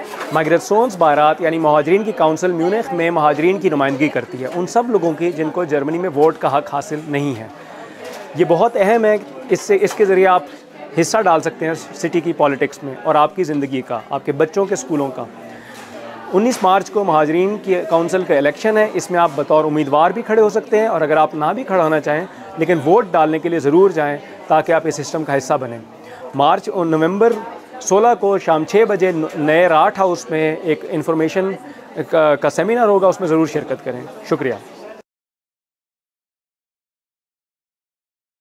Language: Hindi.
माइग्रेशंस बारात यानी महाजरीन की काउंसिल म्यूनिख में महाजरीन की नुमाइंदगी करती है, उन सब लोगों की जिनको जर्मनी में वोट का हक़ हासिल नहीं है। ये बहुत अहम है, इसके ज़रिए आप हिस्सा डाल सकते हैं सिटी की पॉलिटिक्स में और आपकी ज़िंदगी का, आपके बच्चों के स्कूलों का। 19 मार्च को महाजरीन की काउंसिल का इलेक्शन है, इसमें आप बतौर उम्मीदवार भी खड़े हो सकते हैं, और अगर आप ना भी खड़ा होना चाहें लेकिन वोट डालने के लिए ज़रूर जाएँ ताकि आप इस सिस्टम का हिस्सा बनें। मार्च और नवंबर 16 को शाम 6 बजे नए राठ हाउस में एक इंफॉर्मेशन का सेमिनार होगा, उसमें ज़रूर शिरकत करें। शुक्रिया।